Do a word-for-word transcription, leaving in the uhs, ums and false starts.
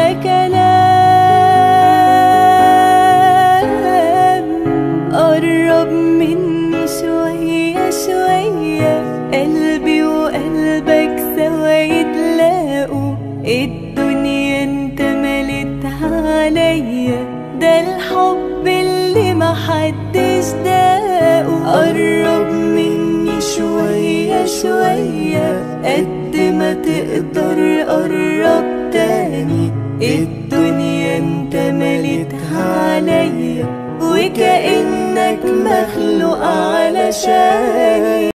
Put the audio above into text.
كلام. قرب مني شوية شوية، قلبي وقلبك سوا يتلاقوا. الدنيا انت مليتها عليا، ده الحب اللي محدش داقه. قرب مني شوية شوية، قد ما تقدر قرب تاني. الدنيا انت مليتها عليا، وكأنك مخلوق علشاني.